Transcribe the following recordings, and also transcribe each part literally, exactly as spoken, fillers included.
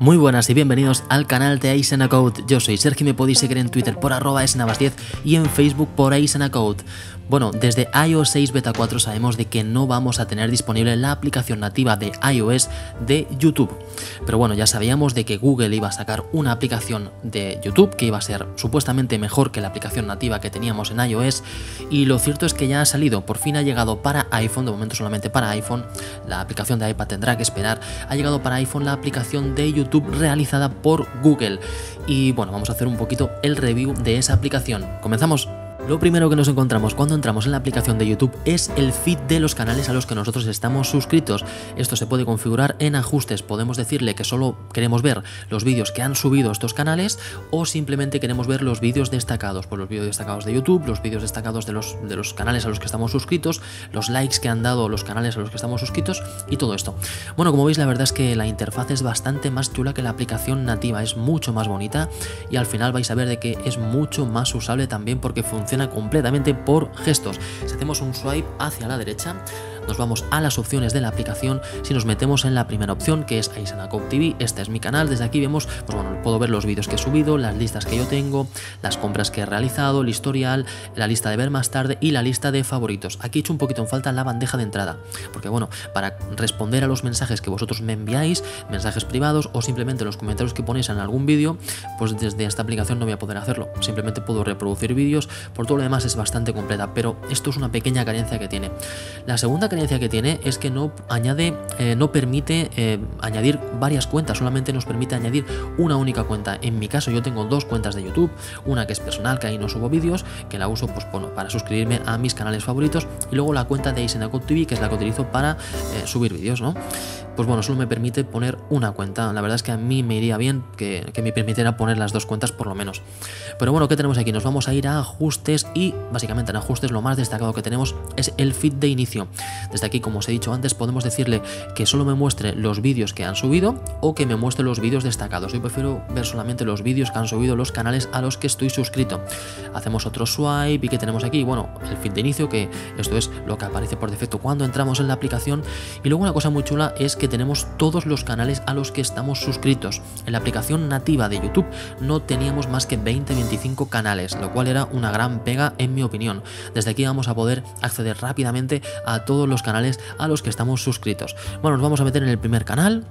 Muy buenas y bienvenidos al canal de AcenaCode. Yo soy Sergio y me podéis seguir en Twitter por arroba acenabas diez y en Facebook por AcenaCode. Bueno, desde i O S seis beta cuatro sabemos de que no vamos a tener disponible la aplicación nativa de iOS de YouTube. Pero bueno, ya sabíamos de que Google iba a sacar una aplicación de YouTube que iba a ser supuestamente mejor que la aplicación nativa que teníamos en iOS, y lo cierto es que ya ha salido, por fin ha llegado para iPhone, de momento solamente para iPhone. La aplicación de iPad tendrá que esperar. Ha llegado para iPhone la aplicación de YouTube realizada por Google. Y bueno, vamos a hacer un poquito el review de esa aplicación. ¿Comenzamos? Lo primero que nos encontramos cuando entramos en la aplicación de YouTube es el feed de los canales a los que nosotros estamos suscritos. Esto se puede configurar en ajustes. Podemos decirle que solo queremos ver los vídeos que han subido estos canales, o simplemente queremos ver los vídeos destacados, pues los vídeos destacados de YouTube, los vídeos destacados de los, de los canales a los que estamos suscritos, los likes que han dado los canales a los que estamos suscritos y todo esto. Bueno, como veis, la verdad es que la interfaz es bastante más chula que la aplicación nativa, es mucho más bonita y al final vais a ver de que es mucho más usable también porque funciona completamente por gestos. Si hacemos un swipe hacia la derecha, nos vamos a las opciones de la aplicación. Si nos metemos en la primera opción, que es AcenaCode T V, este es mi canal. Desde aquí vemos, pues bueno, puedo ver los vídeos que he subido, las listas que yo tengo, las compras que he realizado, el historial, la lista de ver más tarde y la lista de favoritos. Aquí he hecho un poquito en falta la bandeja de entrada, porque bueno, para responder a los mensajes que vosotros me enviáis, mensajes privados o simplemente los comentarios que ponéis en algún vídeo, pues desde esta aplicación no voy a poder hacerlo. Simplemente puedo reproducir vídeos. Por todo lo demás es bastante completa, pero esto es una pequeña carencia que tiene. La segunda carencia que tiene es que no añade, eh, no permite eh, añadir varias cuentas, solamente nos permite añadir una única cuenta. En mi caso yo tengo dos cuentas de YouTube, una que es personal, que ahí no subo vídeos, que la uso pues bueno, para suscribirme a mis canales favoritos, y luego la cuenta de AcenaCode T V, que es la que utilizo para eh, subir vídeos, ¿no? Pues bueno, solo me permite poner una cuenta. La verdad es que a mí me iría bien que, que me permitiera poner las dos cuentas por lo menos. Pero bueno, ¿qué tenemos aquí? Nos vamos a ir a ajustes y básicamente en ajustes lo más destacado que tenemos es el feed de inicio. Desde aquí, como os he dicho antes, podemos decirle que solo me muestre los vídeos que han subido o que me muestre los vídeos destacados. Yo prefiero ver solamente los vídeos que han subido los canales a los que estoy suscrito. Hacemos otro swipe y ¿qué tenemos aquí? Bueno, el feed de inicio, que esto es lo que aparece por defecto cuando entramos en la aplicación. Y luego una cosa muy chula es que que tenemos todos los canales a los que estamos suscritos. En la aplicación nativa de YouTube no teníamos más que veinte a veinticinco canales, lo cual era una gran pega en mi opinión. Desde aquí vamos a poder acceder rápidamente a todos los canales a los que estamos suscritos. Bueno, nos vamos a meter en el primer canal.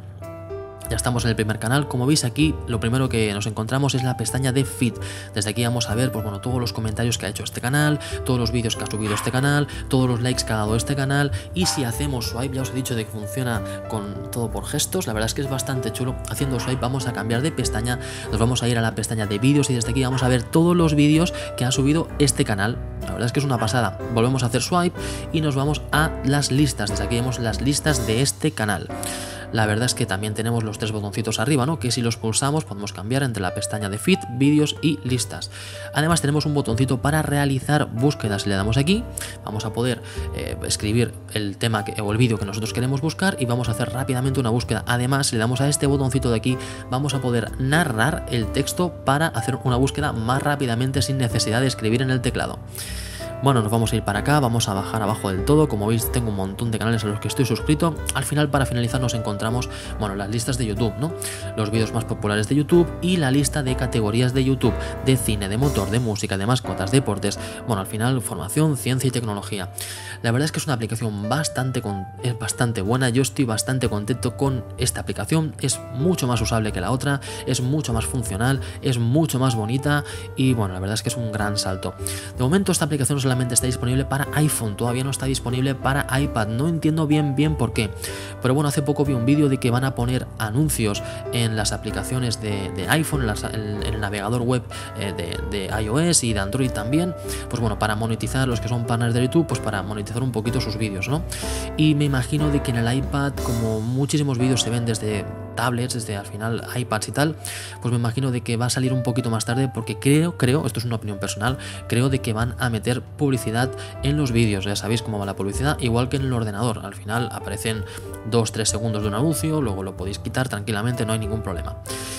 Ya estamos en el primer canal. Como veis aquí, lo primero que nos encontramos es la pestaña de feed. Desde aquí vamos a ver pues bueno, todos los comentarios que ha hecho este canal, todos los vídeos que ha subido este canal, todos los likes que ha dado este canal. Y si hacemos swipe, ya os he dicho de que funciona con todo por gestos, la verdad es que es bastante chulo. Haciendo swipe vamos a cambiar de pestaña, nos vamos a ir a la pestaña de vídeos y desde aquí vamos a ver todos los vídeos que ha subido este canal. La verdad es que es una pasada. Volvemos a hacer swipe y nos vamos a las listas. Desde aquí vemos las listas de este canal. La verdad es que también tenemos los tres botoncitos arriba, ¿no? Que si los pulsamos podemos cambiar entre la pestaña de feed, vídeos y listas. Además tenemos un botoncito para realizar búsquedas. Si le damos aquí, vamos a poder eh, escribir el tema que, o el vídeo que nosotros queremos buscar y vamos a hacer rápidamente una búsqueda. Además, si le damos a este botoncito de aquí, vamos a poder narrar el texto para hacer una búsqueda más rápidamente sin necesidad de escribir en el teclado. Bueno, nos vamos a ir para acá, vamos a bajar abajo del todo. Como veis, tengo un montón de canales a los que estoy suscrito. Al final, para finalizar, nos encontramos, bueno, las listas de YouTube, ¿no? Los vídeos más populares de YouTube y la lista de categorías de YouTube, de cine, de motor, de música, de mascotas, deportes. Bueno, al final, formación, ciencia y tecnología. La verdad es que es una aplicación bastante, con, es bastante buena. Yo estoy bastante contento con esta aplicación. Es mucho más usable que la otra, es mucho más funcional, es mucho más bonita y, bueno, la verdad es que es un gran salto. De momento, esta aplicación es solamente está disponible para iPhone, todavía no está disponible para iPad, no entiendo bien bien por qué, pero bueno, hace poco vi un vídeo de que van a poner anuncios en las aplicaciones de, de iPhone, en, las, en, en el navegador web eh, de, de iOS y de Android también, pues bueno, para monetizar los que son partners de YouTube, pues para monetizar un poquito sus vídeos, ¿no? Y me imagino de que en el iPad, como muchísimos vídeos se ven desde tablets, desde al final iPads y tal, pues me imagino de que va a salir un poquito más tarde porque creo, creo, esto es una opinión personal, creo de que van a meter publicidad en los vídeos. Ya sabéis cómo va la publicidad, igual que en el ordenador, al final aparecen dos tres segundos de un anuncio, luego lo podéis quitar tranquilamente, no hay ningún problema.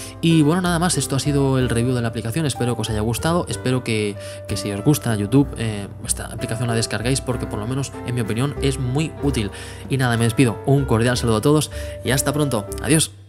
Y bueno, nada más, esto ha sido el review de la aplicación, espero que os haya gustado, espero que, que si os gusta YouTube, eh, esta aplicación la descargáis porque por lo menos en mi opinión es muy útil. Y nada, me despido, un cordial saludo a todos y hasta pronto, adiós.